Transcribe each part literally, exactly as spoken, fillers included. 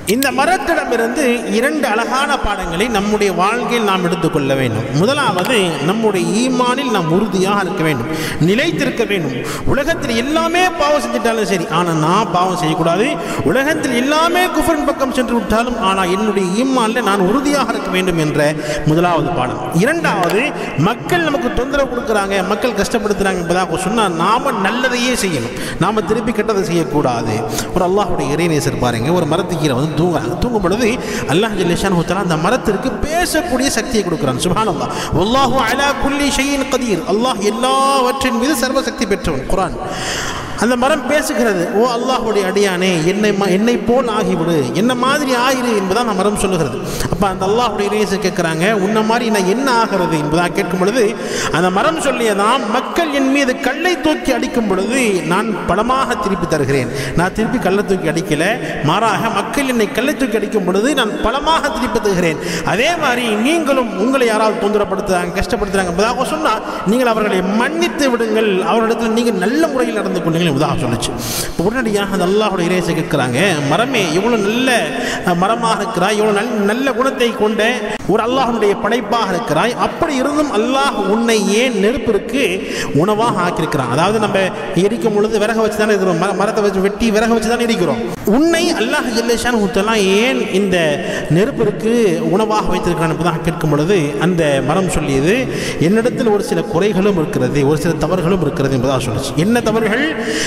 இந்த மரத்திடமிருந்து இரண்டு அழகான பாடங்களை நம்முடைய வாழ்க்கையில் நாம் எடுத்துக்கொள்ள வேண்டும். முதலாவது, நம்முடைய ஈமானில் நாம் உறுதியாக இருக்க வேண்டும், நிலைத்திருக்க வேண்டும். உலகத்தில் எல்லாமே பாவம் செஞ்சிட்டாலும் சரி, ஆனால் நான் பாவம் செய்யக்கூடாது. உலகத்தில் எல்லாமே குஃப்ரின் பக்கம் சென்று விட்டாலும் ஆனால் என்னுடைய ஈமானில் நான் உறுதியாக இருக்க வேண்டும் என்ற முதலாவது பாடம். இரண்டாவது, மக்கள் நமக்கு தொந்தரவு கொடுக்குறாங்க, மக்கள் கஷ்டப்படுத்துகிறாங்க என்பதாக சொன்னால் நாம் நல்லதையே செய்யணும், நாம் திருப்பி கெட்டதை செய்யக்கூடாது. ஒரு அல்லாஹ்வுடைய இறைநேசர் பாருங்க, ஒரு மரத்துக்கு கீழே வந்து தூங்குறாங்க. தூங்கும் பொழுது அல்லாஹ் ஜல்ல ஷானஹு தஆலா அந்த மரத்திற்கு பேசக்கூடிய சக்தியை கொடுக்கிறான். சுப்ஹானல்லாஹ், வல்லாஹு அலா குல்லி ஷைஇன் கதீர். அல்லாஹ் எல்லாவற்றின் மீது சர்வ சக்தி பெற்றவன். குர்ஆன். அந்த மரம் பேசுகிறது, ஓ அல்லாஹ்வுடைய அடியானே, என்னை என்னை போல் ஆகிவிடு, என்ன மாதிரி ஆகிடு என்பதான் அந்த மரம் சொல்லுகிறது. அப்போ அந்த அல்லாஹ்வுடைய இறைநேசர் கேட்குறாங்க, உன்ன மாதிரி நான் என்ன ஆகிறது என்பதாக கேட்கும் பொழுது அந்த மரம் சொல்லியதான், மக்கள் என் மீது கல்லை தூக்கி அடிக்கும் பொழுது நான் பலமாக திருப்பி தருகிறேன். நான் திருப்பி கல்லை தூக்கி அடிக்கல, மாறாக மக்கள் என்னை கல்லை தூக்கி அடிக்கும் பொழுது நான் பலமாக திருப்பி தருகிறேன். அதே மாதிரி நீங்களும் உங்களை யாராவது தொந்தரப்படுத்துறாங்க, கஷ்டப்படுத்துறாங்க என்பதாக சொன்னால் நீங்கள் அவர்களை மன்னித்து விடுங்கள், அவர்களிடத்தில் நீங்கள் நல்ல முறையில் நடந்து கொள்ளுங்கள் என்பதாக சொல்லிச்சு. இப்போ உடனடியாக அந்த அல்லாஹ்வுடைய இறைநேசர் கேட்குறாங்க, மரமே இவ்வளோ நல்ல மரமாக இருக்கிறாய், இவ்வளோ நல்ல நல்ல குணத்தை கொண்ட ஒரு அல்லாஹ்வுடைய படைப்பாக இருக்கிறாய், அப்படி இருந்தும் அல்லாஹ் உன்னை ஏன் நெருப்பிற்கு உணவாக ஆக்கியிருக்கிறான்? அதாவது நம்ம எரிக்கும் பொழுது விறக வச்சு தானே இருக்கிறோம், மரத்தை வச்சு வெட்டி விறக வச்சு தானே எரிக்கிறோம். உன்னை அல்லாஹ் ஜல்ல ஷானஹு தஆலா ஏன் இந்த நெருப்பிற்கு உணவாக வைத்திருக்கிறான் என்பதாக கேட்கும் பொழுது அந்த மரம் சொல்லியது, என்னிடத்தில் ஒரு சில குறைகளும் இருக்கிறது, ஒரு சில தவறுகளும் இருக்கிறது என்பதாக சொல்லிச்சு. என்ன தவறுகள்?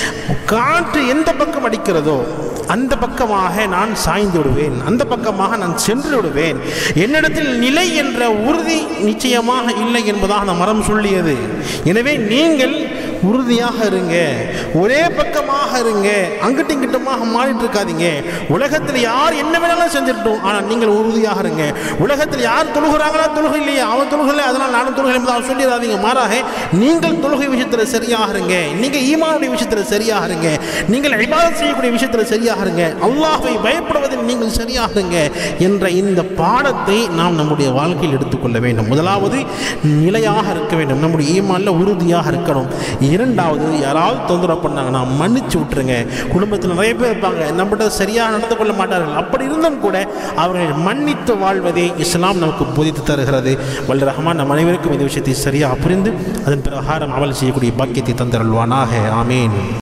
காற்று எந்த பக்கம் அடிக்கிறதோ அந்த பக்கமாக நான் சாய்ந்து விடுவேன், அந்த பக்கமாக நான் சென்று விடுவேன். என்னிடத்தில் நிலை என்ற உறுதி நிச்சயமாக இல்லை என்பதாக அந்த மரம் சொல்லியது. எனவே நீங்கள் உறுதியாக இருங்க, ஒரே பக்கமாக இருங்க, அங்கிட்டும் இங்கிட்டுமாக மாறிட்டு இருக்காதீங்க. உலகத்தில் யார் என்ன வேணாலும் செஞ்சிட்டோம், ஆனால் நீங்கள் உறுதியாக இருங்க. உலகத்தில் யார் தொழுகிறாங்களா, தொழுகை இல்லையா, அவன் தொழுகலை அதனால் நானும் தொழுகை என்பதாக சொல்லிடாதீங்க. மாறாக நீங்கள் தொழுகை விஷயத்தில் சரியாக இருங்க, நீங்கள் ஈமானுடைய விஷயத்தில் சரியாக இருங்க, நீங்கள் இபாதத் செய்யக்கூடிய விஷயத்தில் சரியாக இருங்க, அல்லாஹ்வை பயப்படுவதில் நீங்கள் சரியாக இருங்க என்ற இந்த பாடத்தை நாம் நம்முடைய வாழ்க்கையில் எடுத்துக்கொள்ள வேண்டும். முதலாவது, நிலையாக இருக்க வேண்டும், நம்முடைய ஈமானில் உறுதியாக இருக்கணும். இரண்டாவது, யாராவது தொந்தரவு பண்ணாங்கன்னா மன்னிச்சு விட்டுருங்க. குடும்பத்தில் நிறைய பேர் இருப்பாங்க, நம்மகிட்ட சரியாக நடந்து கொள்ள மாட்டார்கள், அப்படி இருந்தும் கூட அவர்கள் மன்னித்து வாழ்வதே இஸ்லாம் நமக்கு போதித்து தருகிறது. வல்ல ரஹ்மான் நம் அனைவருக்கும் இந்த விஷயத்தை சரியாக புரிந்து அதன் பிரகாரம் அமல் செய்யக்கூடிய பாக்கியத்தை தந்தருள்வானாக. ஆமீன்.